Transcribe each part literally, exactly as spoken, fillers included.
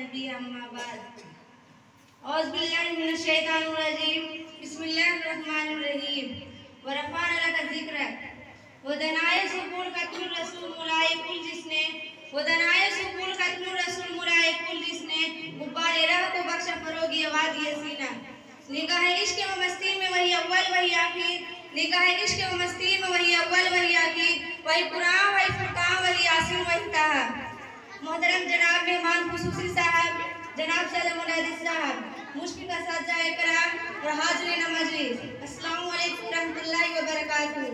नबी अम्मा बाद औज़ बिल्लाहि मिनश शैतानिर रजीम बिस्मिल्लाहिर रहमानिर रहीम व रफ़अना लका ज़िक्रक व दनाए सुकून कत्नुर रसूल मुलाए कुल जिसने व दनाए सुकून कत्नुर रसूल मुलाए कुल जिसने गुब्बारे राह को बख्शा फरोगी आवाज़ ये सीना निगाह इश्क व मस्ती में वही अव्वल वही आखिर निगाह इश्क व मस्ती में वही अव्वल वही आखिर वही कुरान वही फुरकान वही यासीन वही ताहा। मोहतरम जनाब मेहमान खुसूसी साहब, जनाब सदर मुनादिस साहब, मुश्किल का साजा कराम और हाज़रीन मजलिस, अस्सलामु अलैकुम रहमतुल्लाहि व बरकातुहू।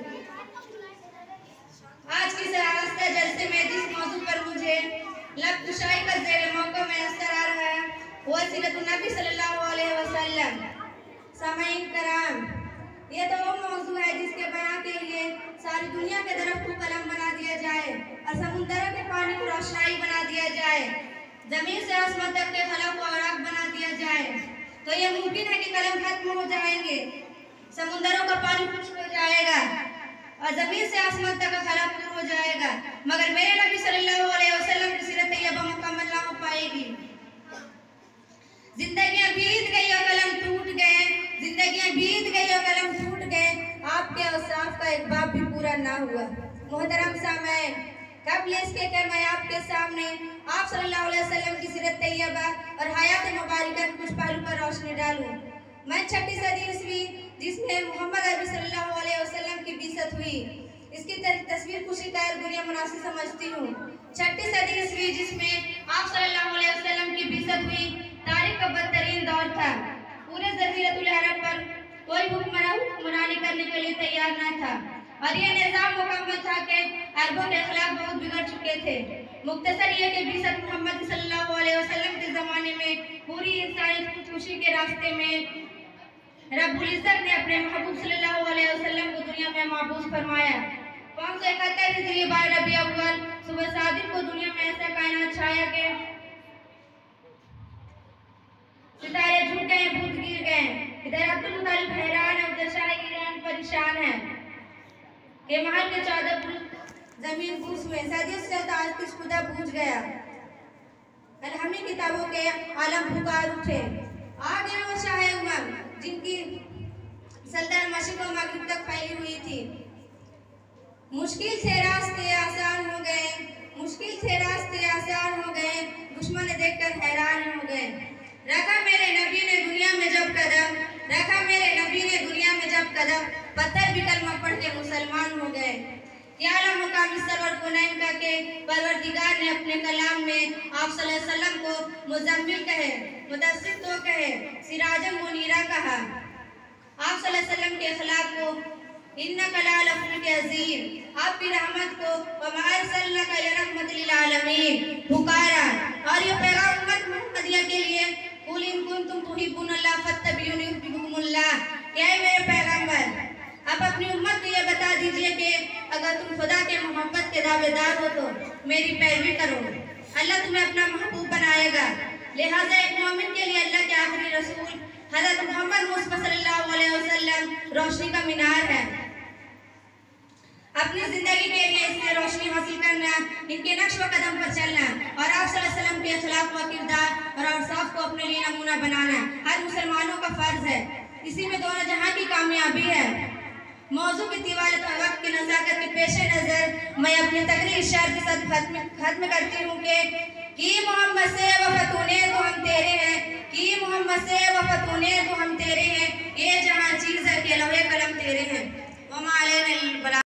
आज की सरास्ता जलसे में जिस मौजू पर मुझे लब कुशाई का ज़ेर मौका मैसर आ रहा है वह सीरत नबी सल्लल्लाहु अलैहि वसल्लम। सामईन कराम, ये तो वो मौजू है जिसके बयां के लिए सारी दुनिया के दरख्त को कलम बना दिया जाए और समुद्र के पानी को रोशनाई बना दिया जाए, जमीन से आसमान तक के फलों को औराक बना दिया जाए, तो ये मुमकिन है कि कलम खत्म हो जाएंगे, समुद्रों का पानी खुश्क हो जाएगा और जमीन से आसमान तक का फला पूरा हो जाएगा, मगर मेरे नबी सल्लल्लाहु अलैहि वसल्लम की सीरत तैयबा मुकम्मल ना हो पाएगी। जिंदगियां बीत गई और कलम टूट गए, जिंदगियां बीत गई और कलम टूट गए, आपके औसाफ का एक बाब भी पूरा ना हुआ। मोहतरम सामईन, कबल इसके कि मैं आपके सामने आप सल्लल्लाहु अलैहि वसल्लम की सीरत तैयबा और हयात मुबारका के कुछ पहलू पर रोशनी डालूं। मैं छठी सदी ईस्वी जिसमें मोहम्मद अरबी सल्लल्लाहु अलैहि वसल्लम की बिसत हुई, इसकी तस्वीर कुछ तैयार दुनिया मुनासिब समझती हूँ। छठी सदी ईस्वी जिसमें आप सल्लल्लाहु अलैहि वसल्लम की बिसत हुई, तारीख का बदतरीन दौर था। पूरे जज़ीरतुल अरब पर कोई हुक्मरान हुक्मरानी करने के लिए तैयार न था और यह निज़ाम मुकम्मल था कि अरबों के अखलाक बहुत बिगड़ चुके थे। मुख्तसर ये कि बिसत मोहम्मद सल्लल्लाहु अलैहि वसल्लम के ज़माने में पूरी इंसानी खुदकुशी के रास्ते में रब्बुल इज़्ज़त ने अपने महबूब सल्लल्लाहु अलैहि वसल्लम को दुनिया में महबूस फरमाया। पाँच सौ इकहत्तर हिजरी बारह रबी अव्वल सुबह सादिक को दुनिया में ऐसा कायनात छाया कि सितारे झुक गए, भूत गिर गए। इधर अब्दुल मुत्तलिब हैरान है, उधर शाह ईरान परेशान है कि महल के चौदह बुर्ज जमीन बूझ हुए, सदियों से आतिश खुदा बूझ गया, अलहमी किताबों के आलम पुकार उठे। आ गए वो शाह उमम जिनकी सल्तनत मशरिक़ व मग़रिब तक फैली हुई थी। मुश्किल से रास्ते आसान हो गए, मुश्किल से रास्ते आसान हो गए, दुश्मन देखकर हैरान हो गए। रखा मेरे नबी ने दुनिया में जब कदम, रखा मेरे नबी ने दुनिया में जब कदम, पत्थर भी कलमा पढ़ के मुसलमान हो गए। क्या आला मुकामी सरवर कुनैन का के परवरदिगार ने अपने कलाम में आप सल्लल्लाहु अलैहि वसल्लम को मुज़म्मिल कहे, मुदस्सिर तो कहे, सिराजन मुनीरा कहा। आप सल्लल्लाहु अलैहि वसल्लम के अखलाक को इन्नका लअला खुल्क़िन अज़ीम, आपकी रहमत को व मा अरसलनाका इल्ला रहमतल लिल आलमीन पुकारा और ये पैगाम उम्मत मुहम्मदिया के लिए कुल इन कुंतुम तुहिब्बुनल्लाह फत्तबिऊनी युहब्बुकुमुल्लाह, क्या है मेरे पैगंबर, आप अपनी उम्मत को ये बता दीजिए कि अगर तुम खुदा के मोहब्बत के दावेदार हो तो मेरी पैरवी करो, अल्लाह तुम्हें अपना महबूब बनाएगा। लिहाजा एक मोमिन के लिए अल्लाह के आखिरी रसूल हज़रत मोहम्मद मुस्तफ़ा सल्लल्लाहु अलैहि वसल्लम रोशनी का मीनार है। अपनी जिंदगी के लिए इससे रोशनी हासिल करना, इनके नक्श व कदम पर चलना और आप सल्लल्लाहु अलैहि वसल्लम के अखलाक व किरदार और औसाफ को अपने लिए नमूना बनाना हर मुसलमानों का फर्ज है। इसी में दोनों जहां की कामयाबी है। मौजू की तिवालत और वक्त की नज़ाकत के पेश नज़र मैं अपनी तकरीर शेर के साथ खत्म खत्म करती हूँ कि मोहम्मद से वफ़तूने तो हम तेरे हैं, कि मोहम्मद से वफ़तूने तो हम तेरे हैं, ये जहाँ चीज़ है कि लौहे कलम तेरे हैं।